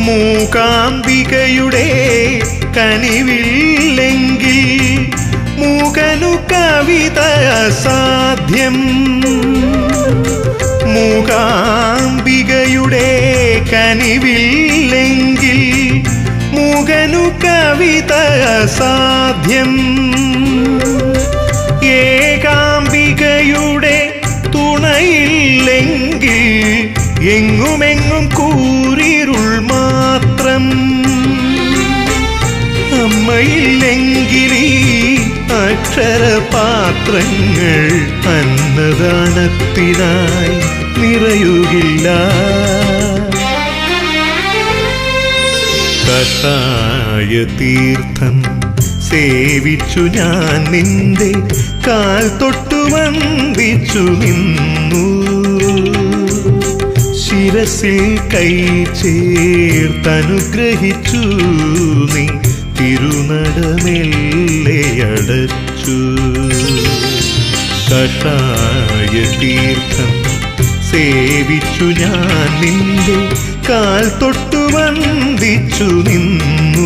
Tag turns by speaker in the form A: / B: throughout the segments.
A: മൂകാംബികയുടെ കനിവില്ലെങ്കിൽ മൂകനു കവിത അസാധ്യം. മൂകാംബികയുടെ കനിവില്ലെങ്കിൽ മൂകനു കവിത അസാധ്യം. ഏകാംബികയുടെ തുണയില്ലെങ്കിൽ എങ്ങുമെങ്ങും കൂരിരുൾ മാത്രം. അമ്മയില്ലെങ്കിൽ ഈ അക്ഷരപാത്രങ്ങൾ അന്നദാനത്തിനായി നിറയുകില്ല. കഷായ തീർത്ഥം സേവിച്ചു ഞാൻ നിന്റെ കാൽ തൊട്ടു വന്ദിച്ചു നിന്നു. ശിരസിൽ കൈ ചേർത്തനുഗ്രഹിച്ചു നീ തിരുനടമെല്ലയടച്ചു. കഷായ തീർത്ഥം സേവിച്ചു ഞാൻ നിന്റെ കാൽ തൊട്ടു വന്ദിച്ചു നിന്നു.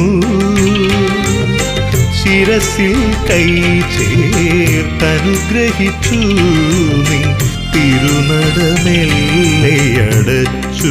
A: ശിരസിൽ കൈ ചേർത്തനുഗ്രഹിച്ചു നീ തിരുനടമെല്ലയടച്ചു.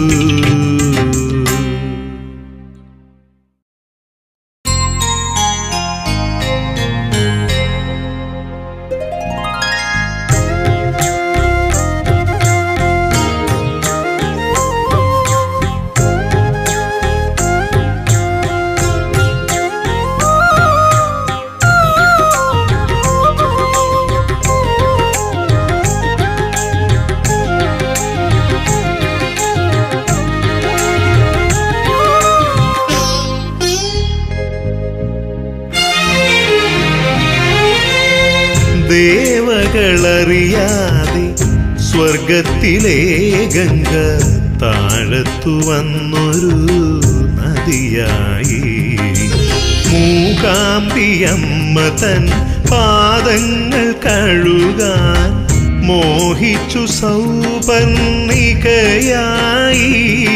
A: ദേവകളറിയാതെ സ്വർഗത്തിലെ ഗംഗ താഴത്തു വന്നൊരു നദിയായി. മൂകാംബിയമ്മ തൻ പാദങ്ങൾ കഴുകാൻ മോഹിച്ചു സൗപർണികയായി.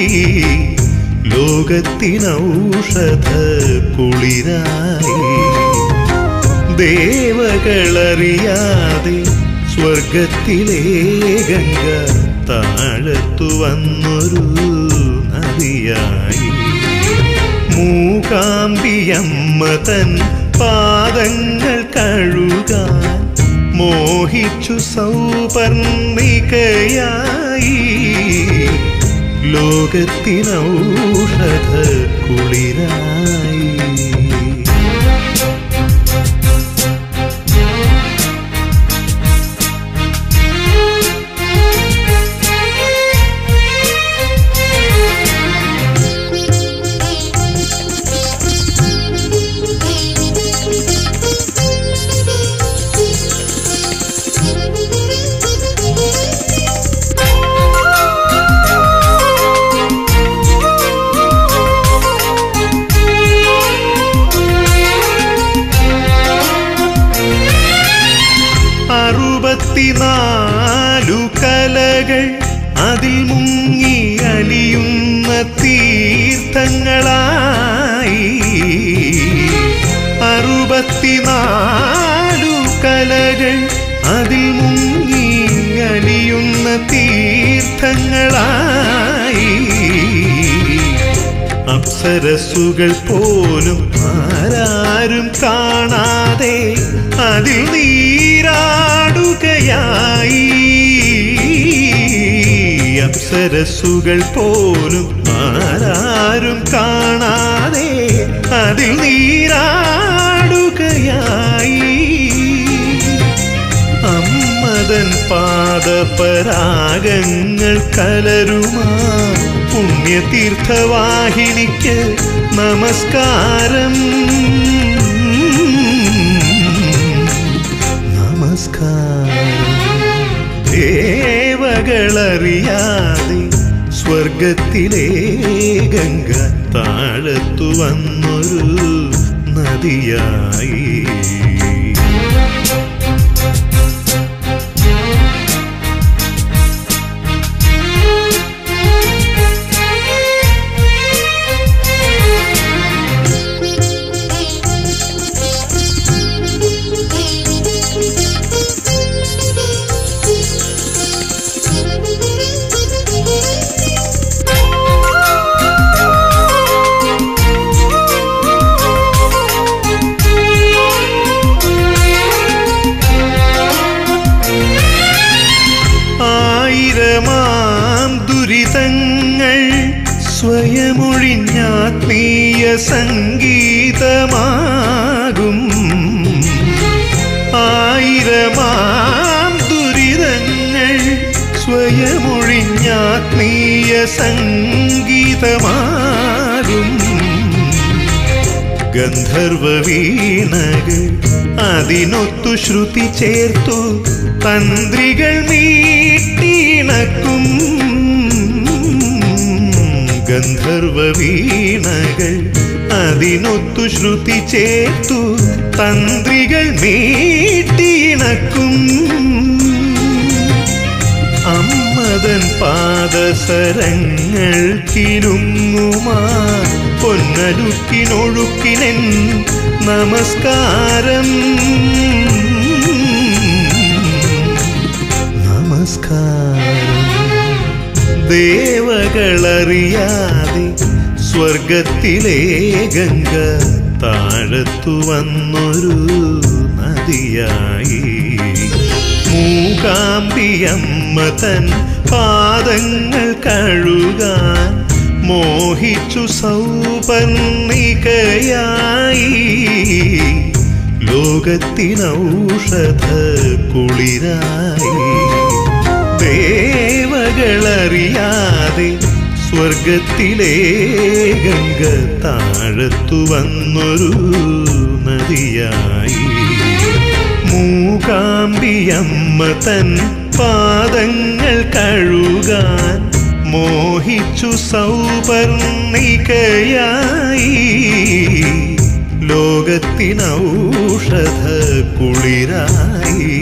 A: ലോകത്തിനൗഷധ കുളിരായി. ദേവകളറിയാതെ സ്വർഗത്തിലെ ഗംഗ താഴത്തു വന്നൊരു നദിയായി. മൂകാംബിയമ്മ തൻ പാദങ്ങൾ കഴുകാൻ മോഹിച്ചു സൗപർണികയായി. ലോകത്തിനൗഷധ കുളിരായി. നാലു കലകൾ അതിൽ മുങ്ങി അലിയുന്ന തീർത്ഥങ്ങളായി. 64 കലകൾ അതിൽ മുങ്ങി അലിയുന്ന തീർത്ഥങ്ങളായി. അപ്സരസുകൾ പോലും ആരാരും കാണാതെ അതിൽ നീരാടുകയായി. അപ്സരസുകൾ പോലും ആരാരും കാണാതെ അതിൽ നീരാടുകയായി. അമ്മതൻ പാദപരാഗങ്ങൾ കലരുമാ പുണ്യതീർത്ഥവാഹിനിക്ക് നമസ്കാരം. നമസ്കാരം. ദേവകളറിയാതെ സ്വർഗത്തിലെ ഗംഗ താഴത്തു വന്നൊരു നദിയായി. സ്വയമൊഴിഞ്ഞാത്മീയ സംഗീതമാകും ആയിരമാം ദുരിതങ്ങൾ സ്വയമൊഴിഞ്ഞാത്മീയ സംഗീതമാകും ഗന്ധർവ വീണകൾ അതിനൊത്തു ശ്രുതി ചേർത്തു തന്ത്രികൾ മീട്ടിണക്കും ഗന്ധർവ വീണകൾ അതിനൊത്തു ശ്രുതി ചേർത്തു തന്ത്രികൾ മീട്ടിണക്കും അമ്മതൻ പാദസരങ്ങൾ കിലുങ്ങുമാ പൊന്നലുക്കിനൊഴുക്കിനൻ നമസ്കാരം നമസ്കാരം ദേവകളറിയാതെ സ്വർഗത്തിലെ ഗംഗ താഴത്തു വന്നൊരു നദിയായി മൂകാംബിയമ്മ തൻ പാദങ്ങൾ കഴുകാൻ മോഹിച്ചു സൗപർണികയായി ലോകത്തിനൗഷധ കുളിരായി ദേവകളറിയാതെ സ്വർഗത്തിലെ ഗംഗ താഴത്തു വന്നൊരു നദിയായി മൂകാംബിയമ്മ തൻ പാദങ്ങൾ കഴുകാൻ മോഹിച്ചു സൗപർണികയായി ലോകത്തിനൗഷധ കുളിരായി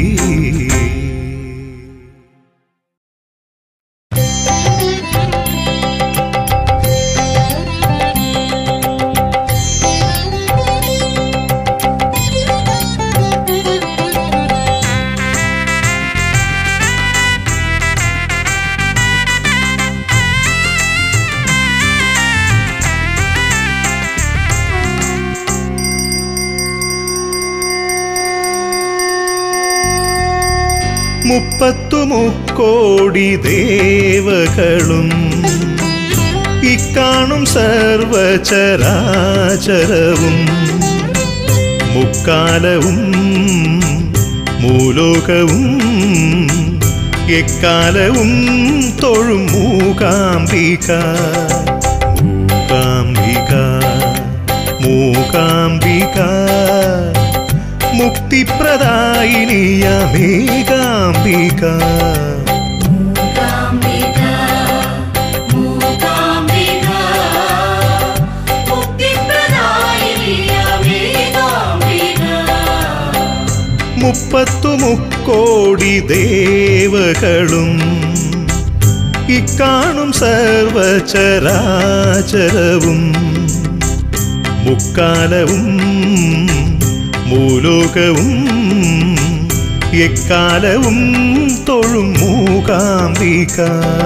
A: മുപ്പത്തുമുക്കോടി ദേവകളും ഇക്കാണും സർവചരാചരവും മുക്കാലവും മൂലോകവും എക്കാലവും തൊഴും മൂകാംബിക മൂകാംബിക മൂകാംബിക മുക്തിപ്രദായിനിയമേകാംബിക മുപ്പത്തുമുക്കോടി ദേവകളും ഇക്കാണും സർവചരാചരവും മുക്കാലവും മൂലോകവും എക്കാലവും തൊഴും മൂകാംബിക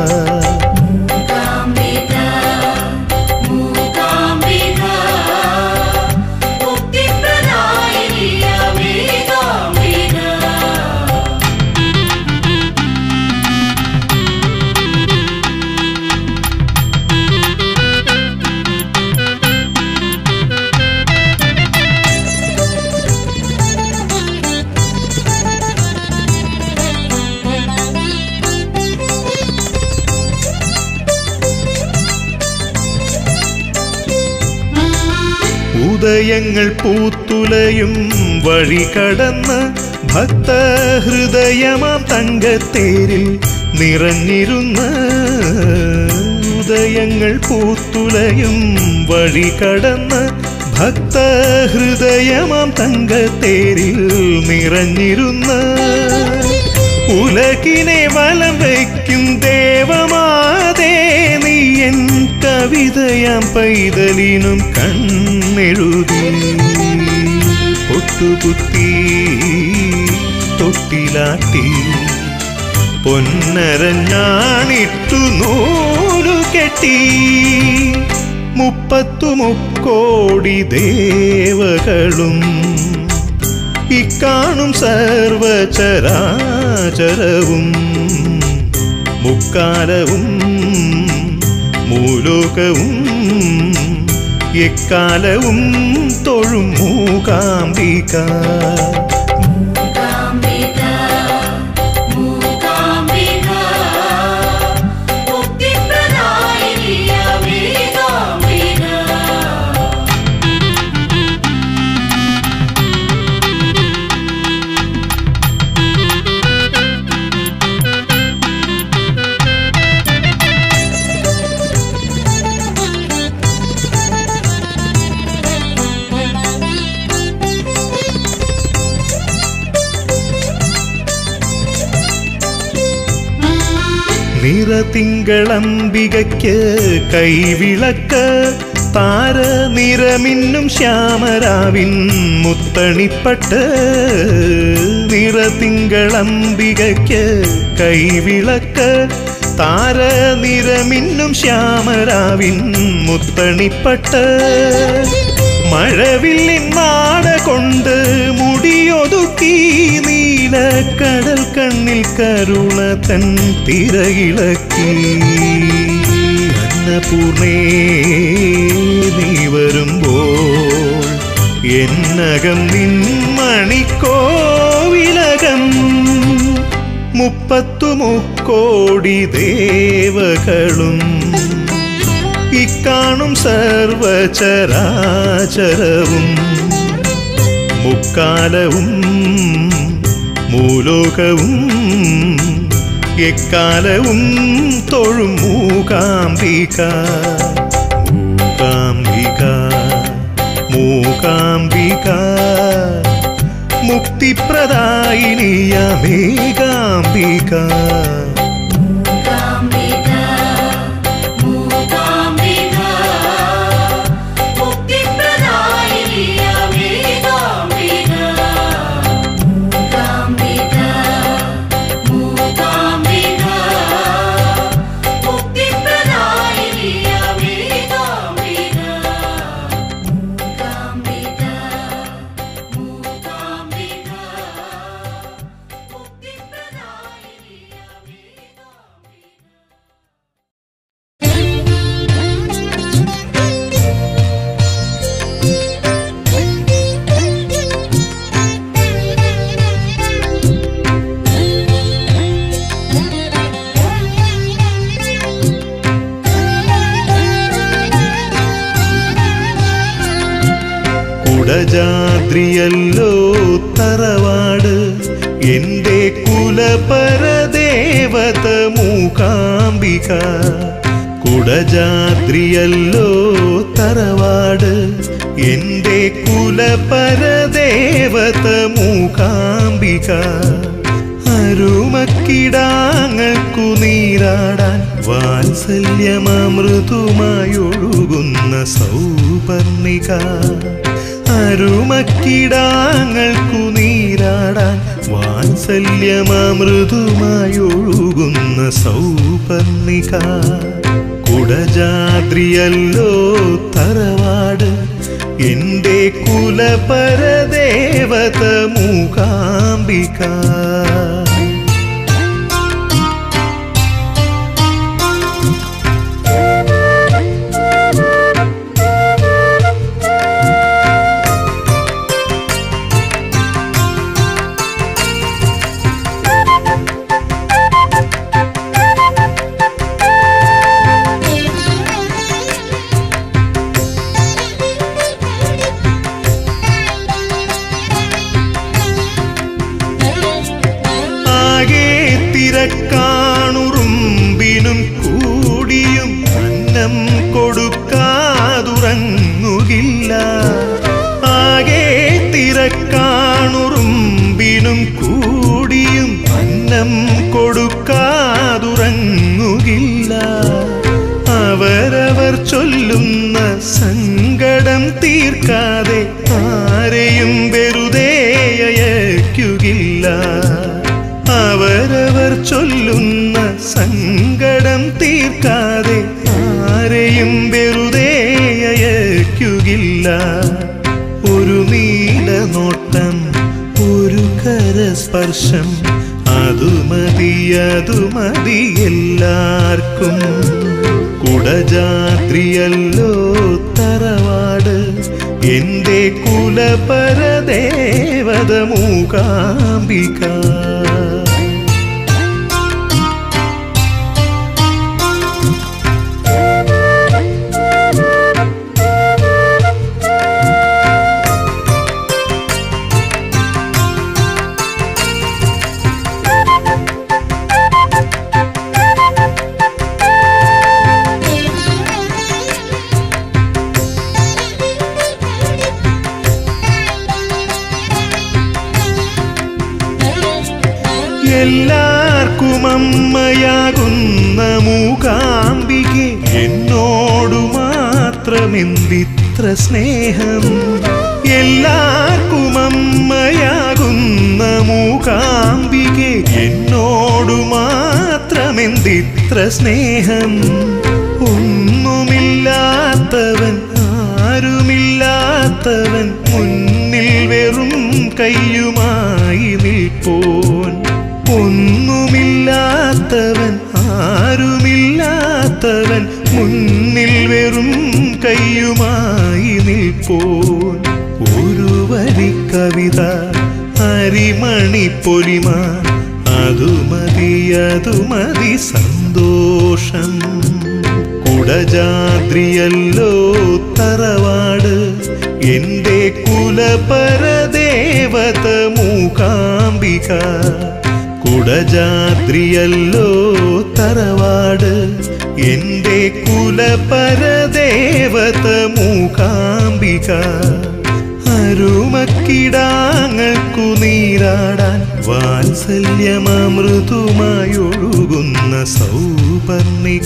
A: ഉദയങ്ങൾ പൂത്തുലയും വഴി കടന്ന് ഭക്തഹൃദയമാം തങ്കത്തേരിൽ നിറഞ്ഞിരുന്ന ഉദയങ്ങൾ പൂത്തുലയും വഴി കടന്ന് ഭക്തഹൃദയമാം തങ്കത്തേരിൽ നിറഞ്ഞിരുന്ന ഉലകിനെ വലം വയ്ക്കും ദേവമാതേ നീ എൻ കവിതയാം പൈതലിനും കണ്ണെഴുതി പൊട്ടുകുത്തി തൊട്ടിലാട്ടി പൊന്നരഞ്ഞാണിട്ടു നൂലു കെട്ടി മുപ്പത്തുമുക്കോടി ദേവകളും ഇക്കാണും സർവചരാചരവും മുക്കാലവും മൂലോകവും എക്കാലവും തൊഴും മൂകാംബിക. നിറതിങ്കളംബികയ്ക്ക് കൈവിളക്ക് താര നിറമിന്നും ശ്യാമരാവിൻ മുത്തണിപ്പട്ട്. നിറതിങ്കളംബികയ്ക്ക് കൈവിളക്ക് താര നിറമിന്നും ശ്യാമരാവിൻ മുത്തണിപ്പട്ട്. മഴവില്ലിൻ നാട കൊണ്ട് മുടിയൊതുക്കി നീലക്കടൽ കണ്ണിൽ കരുണ തൻ തിരയിളക്കി. അന്നപൂർണേ നീ വരുമ്പോൾ എന്നകം നിൻ മണിക്കോവിലകം. 33 ദേവകളും ഇക്കാണും സർവചരാചരവും മുക്കാലവും മൂലോകവും എക്കാലവും തൊഴും മൂകാംബിക. മൂകാംബിക മൂകാംബിക മുക്തിപ്രദായിനിയമേകാംബിക. കുടജാദ്രിയല്ലോ തറവാട് എൻ്റെ കുലപരദേവത മൂകാംബിക. കുടജാദ്രിയല്ലോ തറവാട് എൻ്റെ കുലപരദേവത മൂകാംബിക. അരുമക്കിടാങ്ങൾക്കു നീരാടാൻ വാത്സല്യമമൃതുമായൊഴുകുന്ന സൗപർണിക. അരുമക്കിടാങ്ങൾക്കു നീരാടാൻ വാത്സല്യമമൃതുമായൊഴുകുന്ന സൗപർണിക. കുടജാദ്രിയല്ലോ തറവാട് എൻ്റെ കുലപരദേവത മൂകാംബിക. തിരക്കാണുറുമ്പിനും കൂടിയും അന്നം കൊടുക്കാതുറങ്ങുകില്ല. ആകെ തിരക്കാണുറുമ്പിനും കൂടിയും അന്നം കൊടുക്കാതുറങ്ങുകില്ല. അവരവർ ചൊല്ലുന്ന സങ്കടം തീർക്കാതെ ആരെയും വെറുതെ അയയ്ക്കുകില്ല. അവരവർ ചൊല്ലുന്ന സങ്കടം തീർക്കാതെ ആരെയും വെറുതെ അയയ്ക്കുകില്ല. ഒരു നീലനോട്ടം, ഒരു കരസ്പർശം, അതുമതി എല്ലാവർക്കും. കുടജാദ്രിയല്ലോ തറവാട് എന്റെ കുലപരദേവത മൂകാംബിക. എല്ലാവർക്കും അമ്മയാകുന്ന മൂകാംബികെ എന്നോടു മാത്രമെന്തിത്ര സ്നേഹം. എല്ലാവർക്കും അമ്മയാകുന്ന മൂകാംബികെ എന്നോടു മാത്രമെന്തിത്ര സ്നേഹം. ഒന്നുമില്ലാത്തവൻ ആരുമില്ലാത്തവൻ മുന്നിൽ വെറും കയ്യുമായി നിൽപ്പോൻ. ഒന്നുമില്ലാത്തവൻ ആരുമില്ലാത്തവൻ മുന്നിൽ വെറും കയ്യുമായി നിൽപ്പോൻ. ഒരു വരി കവിത അരിമണി പൊലിമ അതുമതി അതുമതി സന്തോഷം. കുടജാദ്രിയല്ലോ തറവാട് എന്റെ കുലപരദേവത മൂകാംബിക. കുടജാദ്രിയല്ലോ തറവാട് എന്റെ കുലപരദേവത മൂകാംബിക. അരുമക്കിടാങ്ങൾക്കു നീരാടാൻ വാത്സല്യമമൃതുമായൊഴുകുന്ന സൗപർണിക.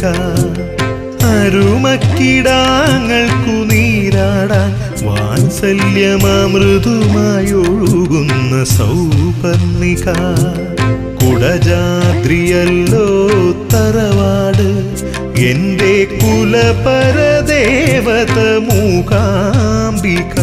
A: അരുമക്കിടാങ്ങൾക്കു നീരാടാൻ വാത്സല്യമമൃതുമായൊഴുകുന്ന സൗപർണിക. കുടജാദ്രിയല്ലോ തറവാട് എന്റെ കുലപരദേവത മൂകാംബിക.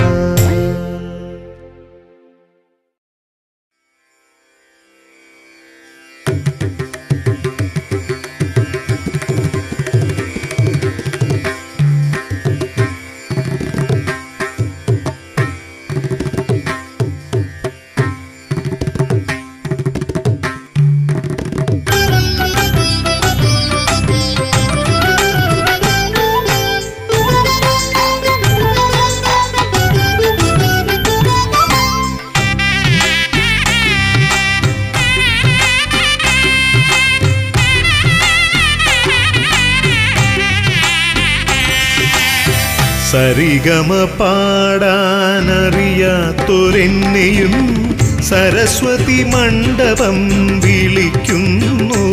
A: സരിഗമ പാടാനറിയാത്തൊരെന്നെയും സരസ്വതി മണ്ഡപം വിളിക്കുന്നു.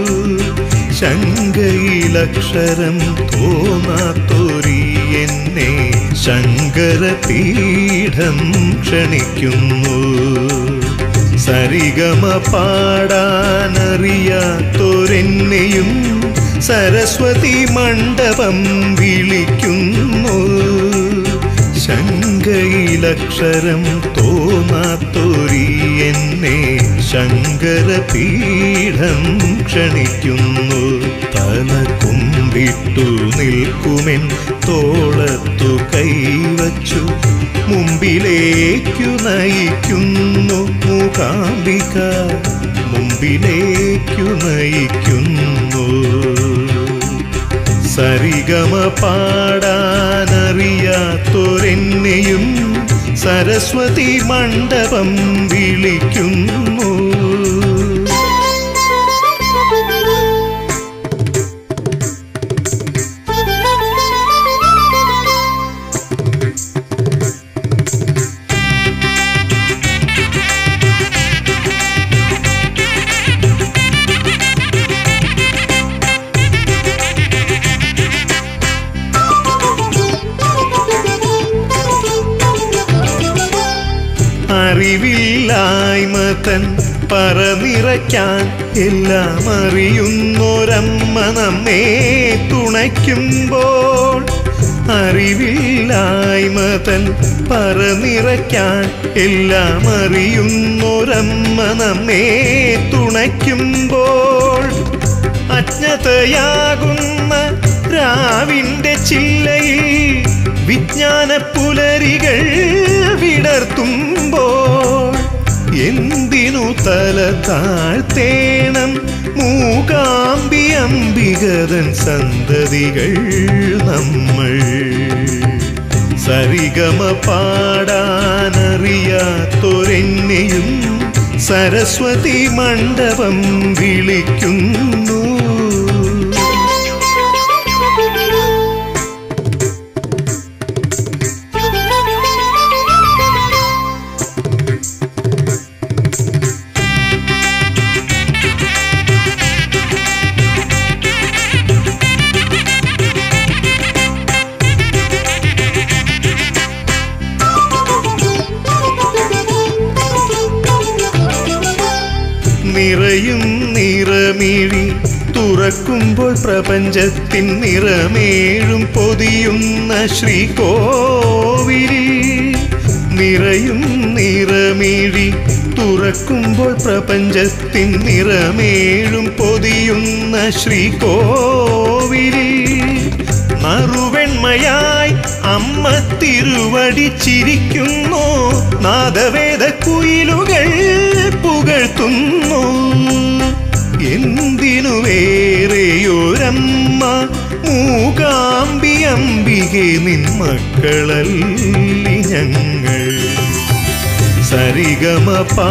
A: ശങ്കയിലക്ഷരം തോന്നാത്തൊരി എന്നെ ശങ്കരപീഠം ക്ഷണിക്കുന്നു. സരിഗമ പാടാനറിയാത്തൊരെന്നെയും സരസ്വതി മണ്ഡപം വിളിക്കുന്നു. ശങ്കയിലക്ഷരം തോന്നാത്തൊരി എന്നെ ശങ്കരപീഠം ക്ഷണിക്കുന്നു. തല കുമ്പിട്ടു നിൽക്കുമെൻ തോളത്തു കൈവച്ചു മുമ്പിലേക്കു നയിക്കുന്നു മൂകാംബിക. മുമ്പിലേക്കു നയിക്കുന്നു. സരിഗമ പാടാനറിയാത്തൊരെന്നെയും സരസ്വതി മണ്ഡപം വിളിക്കുന്നു. അറിവില്ലായ്മതൻ പറനിറയ്ക്കാൻ എല്ലാം അറിയുന്നൊരമ്മ നമ്മെ തുണയ്ക്കുമ്പോൾ. അറിവില്ലായ്മതൻ പറനിറയ്ക്കാൻ എല്ലാം അറിയുന്നൊരമ്മ നമ്മെ തുണയ്ക്കുമ്പോൾ. അജ്ഞതയാകുന്ന രാവിന്റെ ചില്ലയിൽ വിജ്ഞാന പുലരികൾ വിടർത്തുമ്പോൾ എന്തിനു തല താഴ്ത്തേണം മൂകാംബി അംബികതൻ സന്തതികൾ നമ്മൾ. സരിഗമ പാടാനറിയാത്തൊരെന്നെയും സരസ്വതി മണ്ഡപം വിളിക്കുന്നു. നിറയും നിറമിഴി തുറക്കുമ്പോൾ പ്രപഞ്ചത്തിൻ നിറമേഴും പൊതിയുന്ന ശ്രീകോവിലിൽ. നിറയും നിറമിഴി തുറക്കുമ്പോൾ പ്രപഞ്ചത്തിൻ നിറമേഴും പൊതിയുന്ന ശ്രീകോവിലിൽ. നറുവെണ്മയായി അമ്മ തിരുവടി ചിരിക്കുന്നു. നാദവേദ കുയിലുകൾ പുകഴ്ത്തുന്നു. എന്തിനു വേറെയൊരമ്മ മൂകാംബി അംബികെ നിൻ മക്കളല്ലി ഞങ്ങൾ. സരിഗമ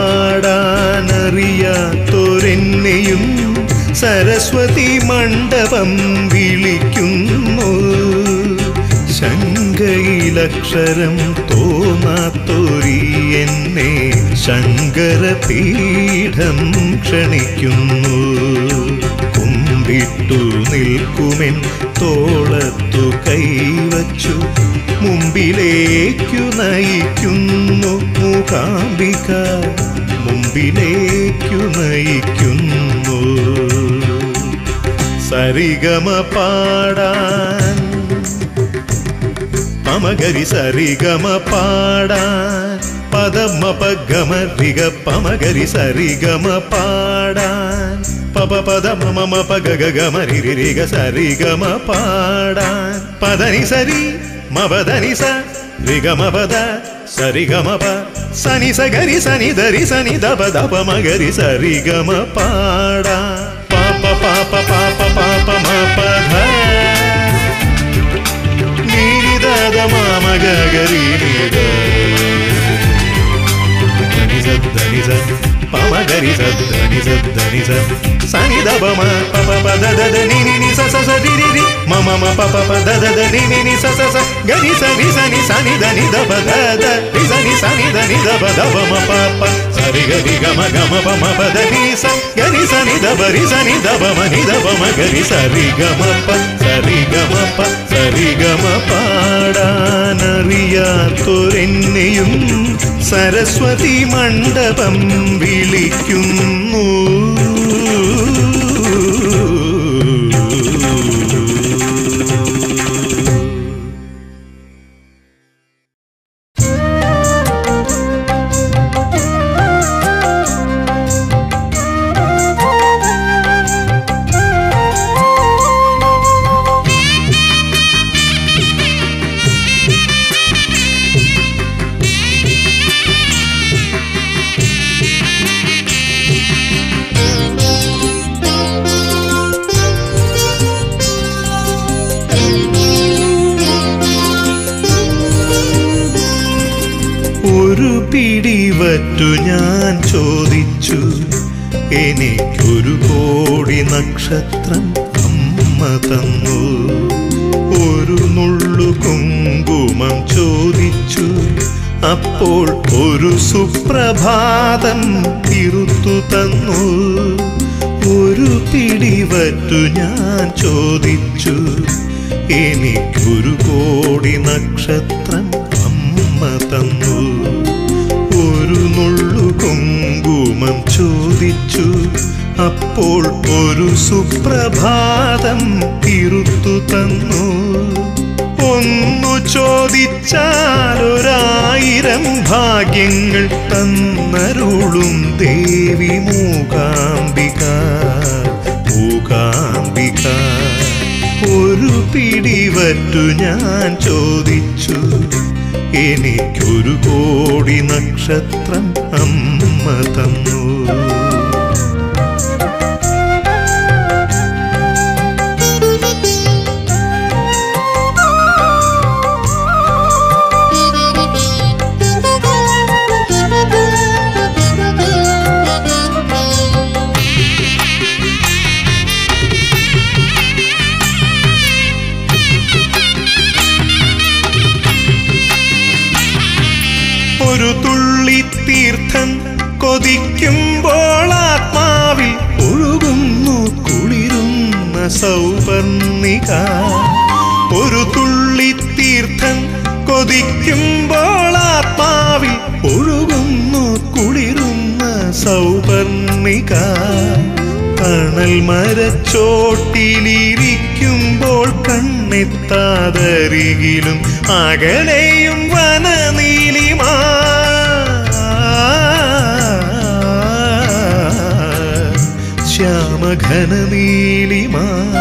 A: പാടാനറിയാത്തൊരെന്നെയും സരസ്വതി മണ്ഡപം വിളിക്കുന്നു. ശങ്കയിലക്ഷരം തോന്നാത്തൊരി എന്നെ ശങ്കരപീഠം ക്ഷണിക്കുന്നു. കുമ്പിട്ടു നിൽക്കുമെൻ തോളത്തു കൈവച്ചു മുമ്പിലേക്കു നയിക്കുന്നു മൂകാംബിക, മുമ്പിലേക്കു നയിക്കുന്നു. സരിഗമ പാടാൻ പമഗരി സരിഗമ പാടാൻ പദമ പഗമ രിഗ പമഗരി സരിഗമ പാടാൻ പപ പദ മമ പഗഗമ രിരി രിഗ സരിഗമ പാടാൻ പദനി സരി മപദനി സ രിഗമ പദ സരിഗമ പ സനി സഗരി സനി ദരി സനി ദപ ദപ മഗരി സരിഗമ പാടാൻ പാപ പാപ പാപ പാപ മപ ധ മഗരി പമഗരി സദ്ദനി സദ്ദനി സനി ദപ മ പപ പദ ദദ നി നി സ സ സ രി രി രി മമ മ പപ പദ ദദ നി നി സ സ സ ഗരി സനി സനി സനി ധനി ദപ ദദ രി സനി സനി ധനി ദപ ദപ മ പപ സരി ഗരി ഗമ ഗമ പമ പദ നി സ ഗരി സനി ദപ രി സനി ദപ മ നി ദപ മ ഗരി സരി ഗമ പ സരി ഗമ പ സരി ഗമ പാടാനറിയാത്തൊരെന്നെയും സരസ്വതി മണ്ഡപം വിളിക്കുന്നു. ഒരു പിടിവറ്റു ഞാൻ ചോദിച്ചു, എനിക്കൊരു കോടി നക്ഷത്രം അമ്മ തന്നു. ഒരു നുള്ളു കുങ്കുമം ചോദിച്ചു, അപ്പോൾ ഒരു സുപ്രഭാതം തിരുത്തു തന്നു. ഒരു പിടിവറ്റു ഞാൻ ചോദിച്ചു, എനിക്കൊരു കോടി നക്ഷത്രം അമ്മ തന്നു. ഒരു നുള്ളു കുങ്കുമം ചോദിച്ചു, അപ്പോൾ ഒരു സുപ്രഭാതം തിരുത്തു തന്നു. ഒന്നു ചോദിച്ചാൽ 1000 ഭാഗ്യങ്ങൾ തന്നരുളും ദേവി മൂകാംബിക. മൂകാംബിക ഒരു ഒരു പിടിവറ്റു ഞാൻ ചോദിച്ചു. എനിക്കൊരു കോടി നക്ഷത്രം അമ്മ തന്നു. ഒരു തുള്ളി തീർത്ഥം കൊതിക്കുമ്പോൾ ആത്മാവിൽ ഒഴുകുന്നു കുളിരുന്ന സൗപർണിക. ഒരു തുള്ളി തീർത്ഥം കൊതിക്കുമ്പോൾ ആത്മാവിൽ ഒഴുകുന്നു കുളിരുന്ന സൗപർണിക. തണൽ മരച്ചോട്ടിലിരിക്കുമ്പോൾ കണ്ണെത്താതരികിലും അകലെയും വനനീലിമ. ശ്യാമഘനനീലിമ.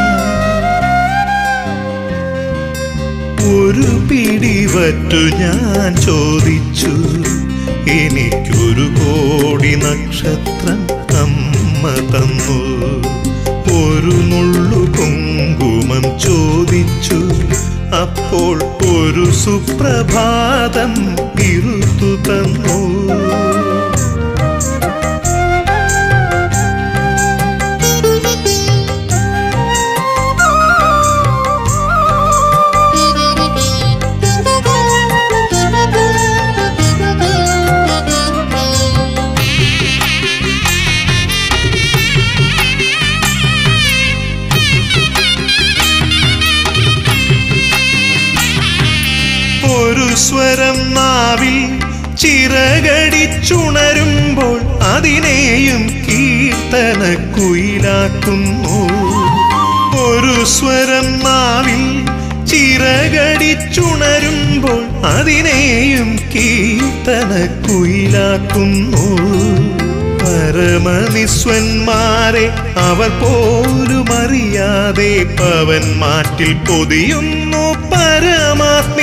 A: ഒരു പിടിവറ്റു ഞാൻ ചോദിച്ചു. എനിക്കൊരു കോടി നക്ഷത്രം അമ്മ തന്നു. ഒരു നുള്ളു കുങ്കുമം ചോദിച്ചു. അപ്പോൾ ഒരു സുപ്രഭാതം ഇരുത്തു തന്നു. ഒരു സ്വരം നാവിൽ ചിറകടിച്ചുണരുമ്പോൾ അതിനെയും കീർത്തനക്കുയിലാക്കുന്നു. ഒരു സ്വരം നാവിൽ ചിറകടിച്ചുണരുമ്പോൾ അതിനെയും കീർത്തനക്കുയിലാക്കുന്നു. പരമനിസ്വന്മാരെ അവർ പോലും അറിയാതെ പവൻ മാറ്റിൽ പൊതിയുന്നു പരമാത്മ